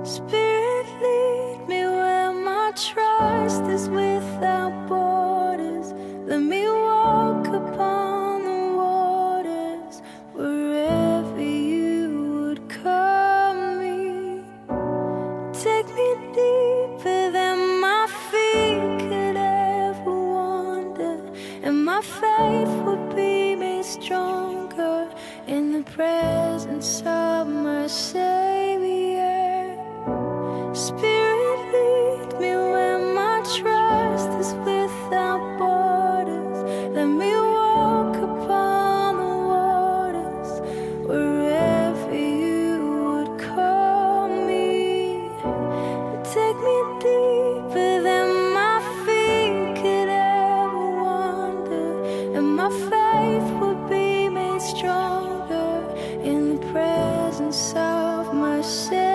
Spirit, lead me where my trust is without borders. Let me walk upon the waters wherever you would call me. Take me deeper than my feet could ever wander, and my faith will be made stronger in the presence of my Savior. Spirit, lead me where my trust is without borders. Let me walk upon the waters wherever you would call me. Take me deeper than my feet could ever wander, and my faith will be made stronger in the presence of my Savior.